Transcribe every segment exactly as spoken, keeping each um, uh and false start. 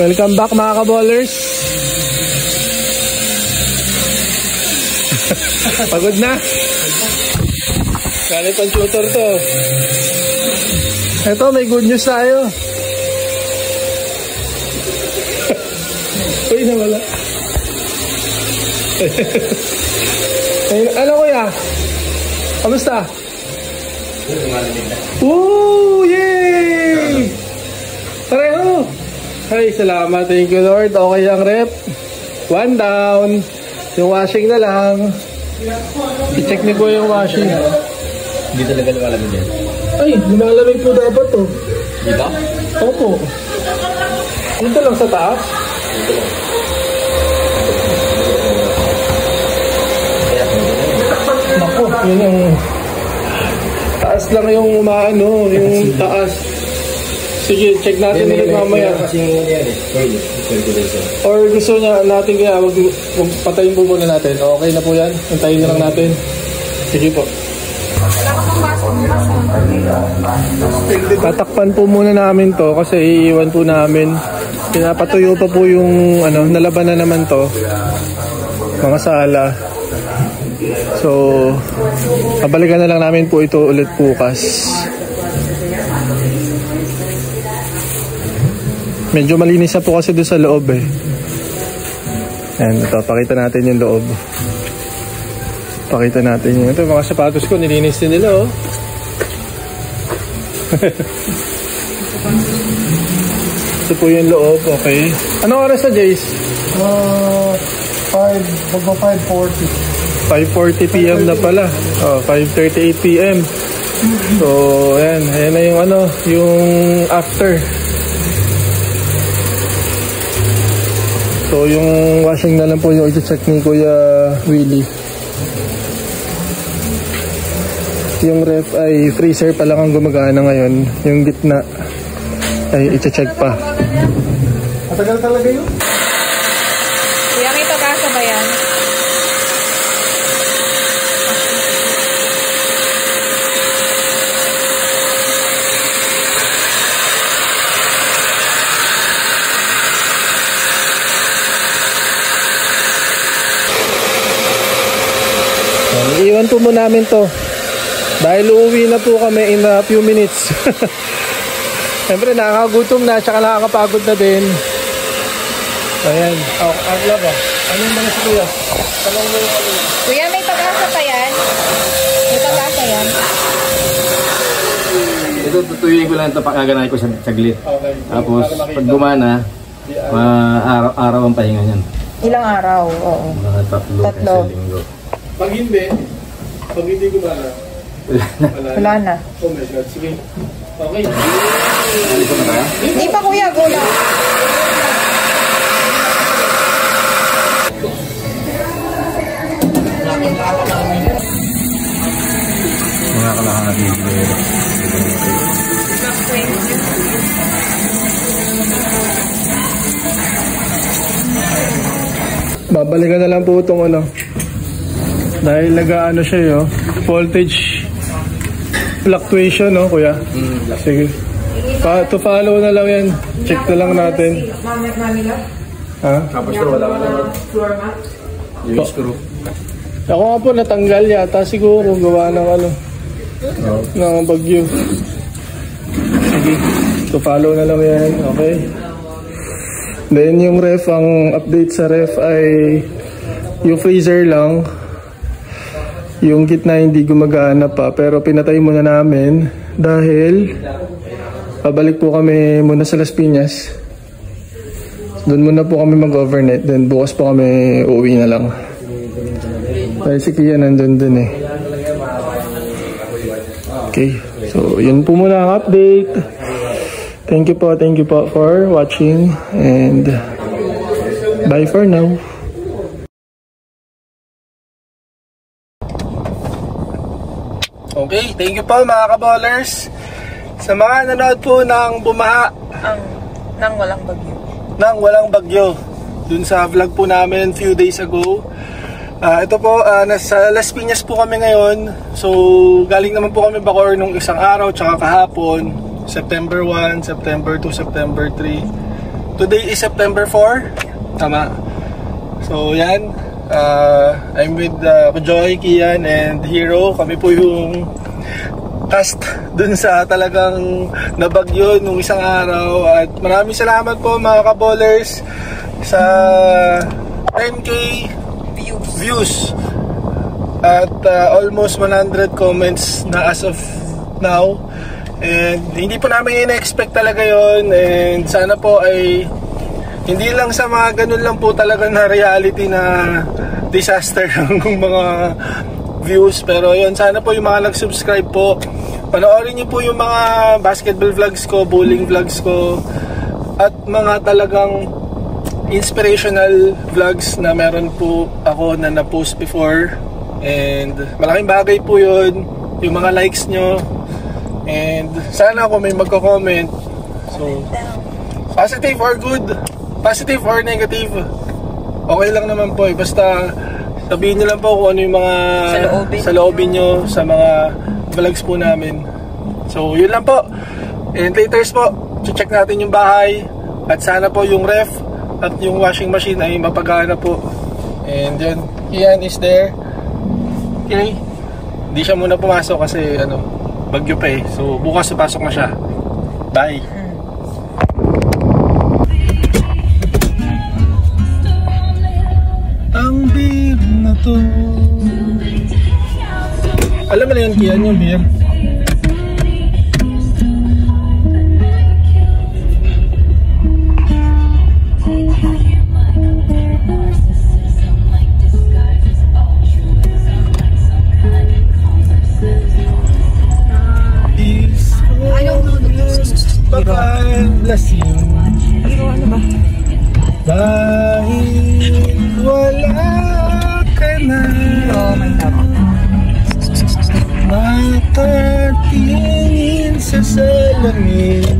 Welcome back mga kaballers. Pagod na. Galit ang tutor to. Ito, may good news tayo. Uy, nawala. Ano kuya? Kamusta? Woo! Yay! Pareho! Ay, salamat. Thank you, Lord. Okay ang rep. One down. Yung washing na lang. I-check niyo po yung washing. Hindi talaga lumalamig yan. Ay, lumalamig po dapat to. Di ba? Opo. Dito lang sa taas. Dito lang. Naku, yun yung taas lang yung umaano, yung taas. Sige, check natin ulit mamaya. Kasi yung yan eh. Or gusto niya natin kaya wag, wag patayin po muna natin. Okay na po yan. Hintayin na lang natin. Sige po. Tatakpan po muna namin to kasi iiwan po namin. Pinapatuyo pa po yung ano, nalaban na naman to. Mga sala. So, pabalikan na lang namin po ito ulit bukas. Medyo malinis na po kasi doon sa loob eh. Ayan, ito, pakita natin yung loob. Pakita natin yung ito, mga sapatos ko, nilinis din nila oh. Ito po yung loob, okay. Anong oras na, Jace? Uh, five, magpa five forty. five forty p m na pala. Oh, five thirty-eight p m So, ayan, ayan na yung ano, yung after. So, yung washing na lang po yung i-check ni Kuya Willie. Yung ref ay freezer pa lang ang gumagana ngayon. Yung gitna ay i-check pa. Matagal talaga yun? Kuya, may pag-asa ba yan? Iiwan po muna namin to dahil uuwi na po kami in a few minutes. Siyempre nakakagutom na tsaka nakakapagod na din. Ayan. Oh, agla ba? Ano yung mga si Kuya? Tanong mo yung ano. Kuya, may pag-asa pa yan? May pag-asa yan? Ito, tutuyuin ko lang ito, pakaganahin ko sa saglit. Okay. Tapos, pag gumana, araw-araw ang pahinga niyan. Ilang araw? Oo. Mga tatlo, Tatlo. sa linggo. Pag hindi, pag hindi gumana, Wala na. Wala na. Oh my God, sige. Okay. Ano ko na kaya? Hindi pa kuya, go lang. Mga kalahan natin yung video. Babalikan na lang po itong ano. Dahil nag-ano siya yun, voltage fluctuation, no, Kuya? Mm. Sige. Pa to follow na lang yan. Check na lang natin. Ha? Tapos ito, wala ka na. Yung screw. Ako nga po natanggal yata siguro gawa ng ano, Oh. ng bagyo. Sige. To follow na lang yan. Okay. Then yung ref, ang update sa ref ay yung freezer lang. Yung gitna hindi gumagana pa, pero pinatay muna namin dahil pabalik po kami muna sa Las Piñas. Doon muna po kami mag-overnight, then bukas po kami uuwi na lang. Dahil si Kia nandun dun eh. Okay, so yun po muna ang update. Thank you po, thank you po for watching and bye for now. Okay, thank you po mga kaballers sa mga nanood po ng bumaha Ang, nang walang bagyo. ng walang bagyo dun sa vlog po namin few days ago. Uh, ito po, uh, nasa Las Piñas po kami ngayon. So, galing naman po kami Bacoor nung isang araw tsaka kahapon, September one, September two, September three. today is September four. Tama. So yan, uh, I'm with uh, Joy, Kian, and Hero. Kami po yung cast dun sa talagang nabagyo nung isang araw. At maraming salamat po mga ka-ballers sa ten K views, views. At uh, almost one hundred comments na as of now. And hindi po namin in-expect talaga yon. And sana po ay hindi lang sa mga ganun lang po talaga na reality na disaster ng mga views. Pero yun, sana po yung mga nag-subscribe po, panoorin nyo po yung mga basketball vlogs ko, bowling vlogs ko, at mga talagang inspirational vlogs na meron po ako na na-post before. And malaking bagay po yun, yung mga likes nyo. And sana ako may magko-comment. So, positive or good, positive or negative, okay lang naman po eh. Basta sabihin nyo lang po kung ano yung mga sa loobin nyo sa mga vlogs po namin. So, yun lang po. And laters po, check natin yung bahay. At sana po yung ref at yung washing machine ay mapagana po. And yun, Ian is there. Okay, hindi siya muna pumasok kasi ano, bagyo pa eh. So bukas pasok na siya. Bye. Ang beer na to. Alam mo na yun, Kian, yung beer. Lasing. Ano ba? Dahil wala ka na. Oh my God. Makatingin sa salamin,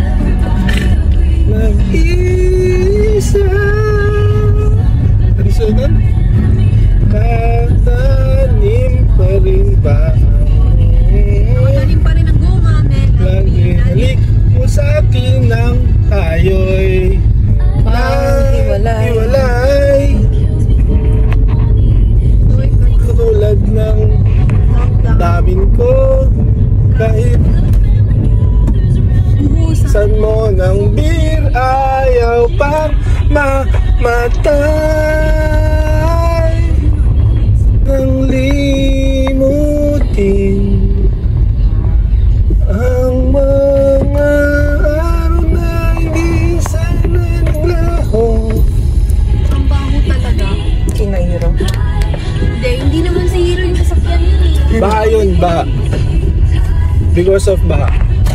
nag-isa. Ano siya nun? Katanim pa rin ba? Katanim pa rin ang goma, men. Halik mo sa akin ng tayo'y hiwalay. Katulad ng damin ko, kahit san mo ng beer, ayaw pang mamatay nang limutin ang mga araw na hindi sana naglaho. Ang baho talaga. Kina Hero. Hindi, hindi naman si Hero yung sasakyan yun eh. Baha yun, baha. Because of baha.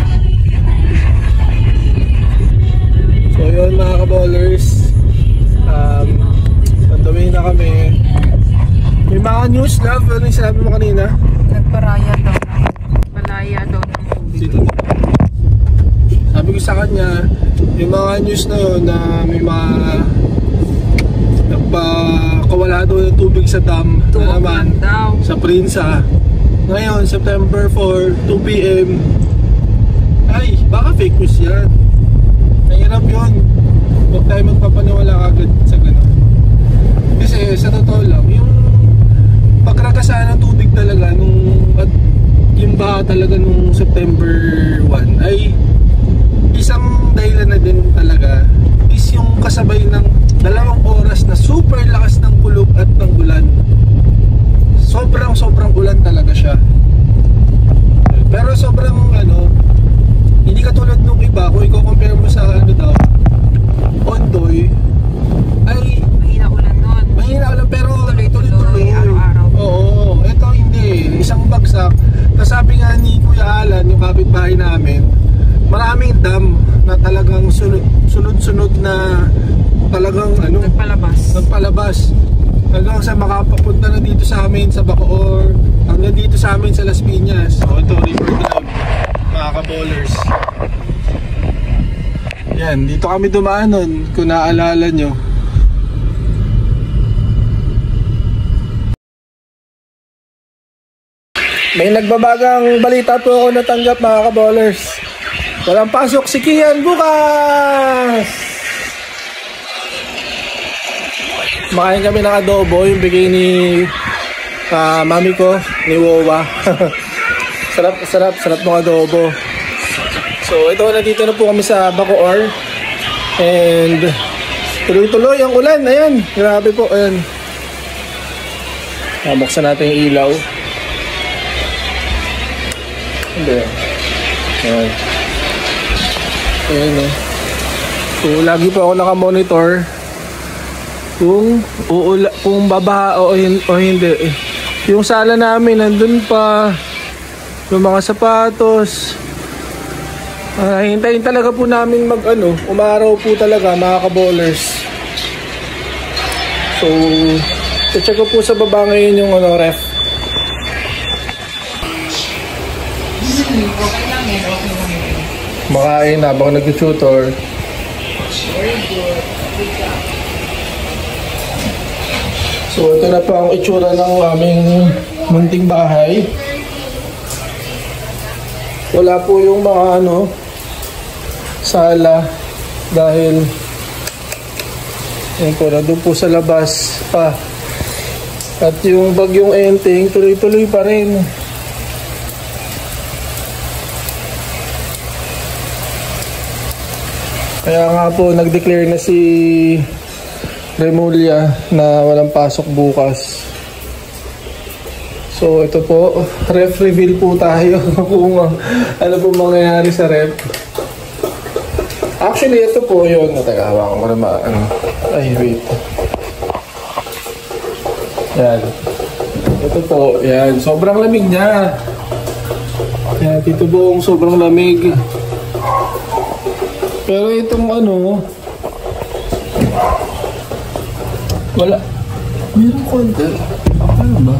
So yun mga ka-ballers, um, on the way na kami. May mga news, love, ano yung sinabi mo kanina? Nagparaya daw. Palaya daw ng tubig. Dito. Sabi ko sa kanya, yung mga news na yun na may mga nagpakawala daw ng tubig sa dam na naman sa Prinsa. Ngayon, September four, two P M Ay, baka fake news yan. Nahirap yun. Huwag tayo magpapaniwala agad sa gano'n. Kasi sa totoo lang, yung pagragasa ng tubig talaga nung, at yung baha talaga nung September one ay isang dahilan na din talaga is yung kasabay ng dalawang oras na super lakas ng kulog at ng ulan. Sobrang sobrang ulan talaga siya. Pero sobrang ano, hindi katulad nung iba, kung i-compare mo sa ano daw, Ondoy, ay Mahina ulan nun. mahina ulan pero Tuloy-tuloy, araw-araw. Oo, ito hindi. Isang bagsak. Tapos sabi nga ni Kuya Alan, yung kapitbahay namin, maraming dam na talagang sunod-sunod na talagang ano, Nagpalabas. nagpalabas. Hanggang sa makapapunta na dito sa amin sa Bacoor, hanggang dito sa amin sa Las Piñas. So ito, River Club, mga ka-ballers. Yan, dito kami dumaan nun, kung naaalala nyo. May nagbabagang balita po ako natanggap, mga ka-ballers. Walang pasok si Kian bukas! makain kami ng adobo, yung bigay ni uh, mami ko, ni Wowa. Sarap, sarap, sarap ng adobo. So ito, nandito na po kami sa Bacoor. And tuloy-tuloy ang ulan, ayan, grabe po, ayan. Buksan natin yung ilaw. Hindi. Ayan. Ayan o. So, lagi po ako nakamonitor kung uula, kung babaha o, o hindi. Yung sala namin, nandun pa. Yung mga sapatos. Uh, hintayin talaga po namin mag ano, umaraw po talaga mga ka-bowlers. So, check ko po sa baba ngayon yung ano, ref. Makain habang nag-tutor. So ito na po ang itsura ng aming munting bahay. Wala po yung mga ano, sala dahil yun po, nandun po sa labas pa. At yung bagyong Enteng tuloy-tuloy pa rin. Kaya nga po nag-declare na si Remulla na walang pasok bukas. So ito po, ref reveal po tayo kung ano po mangyayari sa ref. Actually ito po yun. Teka, hawakan ko naman. Ano? Ay wait. Yan. Ito po, yan. Sobrang lamig niya. Yan, dito buong sobrang lamig. Pero itong ano, wala. Meron konti. Ano ba?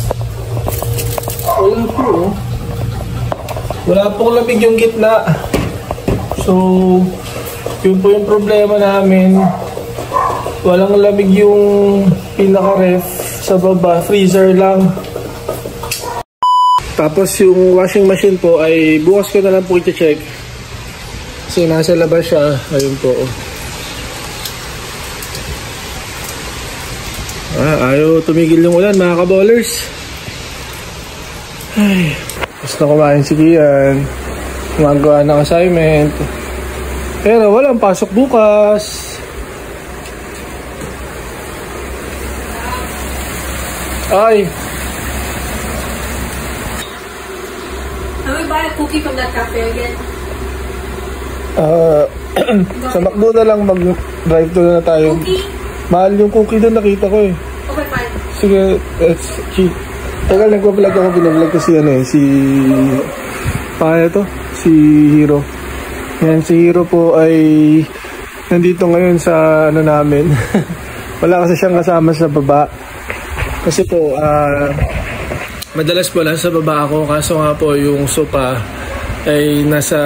Wala po, oh. Wala pong lamig yung gitna. So, yun po yung problema namin. Walang lamig yung pinaka-ref sa baba. Freezer lang. Tapos yung washing machine po ay bukas ko na lang po i-check. Kasi nasa labas siya. Ayun po. Ah, ayaw tumigil yung ulan mga ka-bowlers. Ay, gusto na kumain si Kian. Gumagawa ng assignment. Pero walang pasok bukas. Ay. Can we buy a cookie from that cafe again? Uh, sa McDo na lang mag-drive to na tayo. Cookie? Mahal yung cookie doon, nakita ko eh. Okay, fine. Sige, it's cheap. Teka, nagpa-vlog ako, pinablog ko si ano eh, si... Paano to? Si Hero. Yan, si Hero po ay nandito ngayon sa ano namin. Wala kasi siyang kasama sa baba. Kasi po, ah... Uh, madalas po lang sa baba ako, kaso nga po yung sopa ay nasa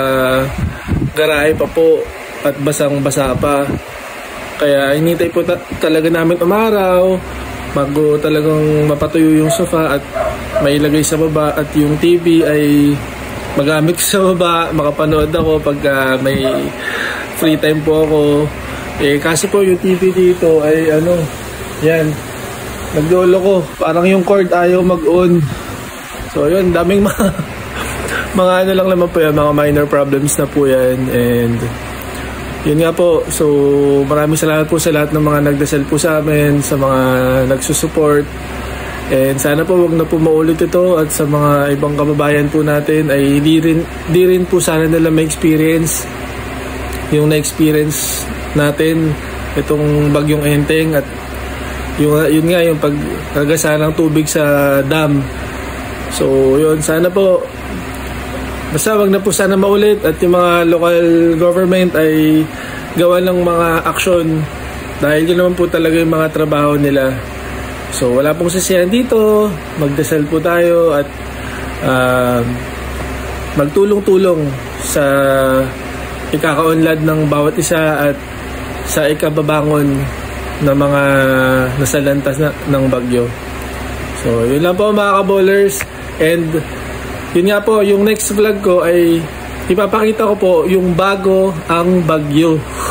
garahe pa po at basang-basa pa. Kaya hinintay po ta talaga namin umaraw, bago talagang mapatuyo yung sofa at mailagay sa baba, at yung T V ay magamit sa baba, makapanood ako pag uh, may free time po ako. Eh kasi po yung T V dito ay ano, yan, naglolo ko, parang yung cord ayaw mag-on. So yun, daming mga mga ano lang naman po yan, mga minor problems na po yan. And yun nga po, so maraming salamat po sa lahat ng mga nagdasal po sa amin, sa mga nagsusupport. And sana po wag na po maulit ito, at sa mga ibang kababayan po natin ay di rin, di rin po sana nila ma-experience yung na-experience natin itong bagyong Enteng, at yung, yun nga yung pagkagasa ng tubig sa dam. So yun, sana po basta wag na po sana maulit, at yung mga local government ay gawa ng mga aksyon, dahil yun naman po talaga yung mga trabaho nila. So wala pong sasiyahan dito, magdasal po tayo at uh, magtulong-tulong sa ikakaunlad ng bawat isa at sa ikababangon ng mga nasalantas na, ng bagyo. So yun lang po mga ka-bowlers. And yun nga po, yung next vlog ko ay ipapakita ko po yung bago ang bagyo.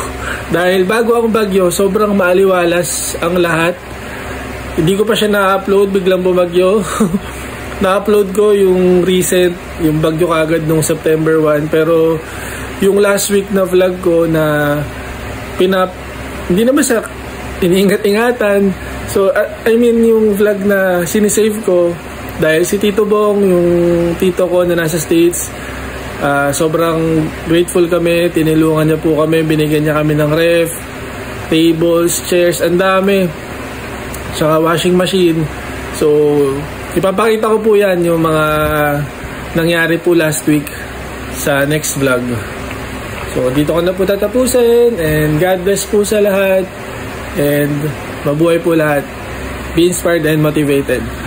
Dahil bago ang bagyo, sobrang maaliwalas ang lahat. Hindi ko pa siya na-upload, biglang bumagyo. Na-upload ko yung recent, yung bagyo kagad nung September first. Pero yung last week na vlog ko na pinap... Hindi naman sa iniingat-ingatan. So, I mean yung vlog na sinisave ko dahil si Tito Bong, yung tito ko na nasa States, Uh, sobrang grateful kami, tinulungan niya po kami, binigyan niya kami ng ref, tables, chairs, ang dami, saka washing machine. So ipapakita ko po yan, yung mga nangyari po last week sa next vlog. So dito ko na po tatapusin, and God bless po sa lahat, and mabuhay po lahat. Be inspired and motivated.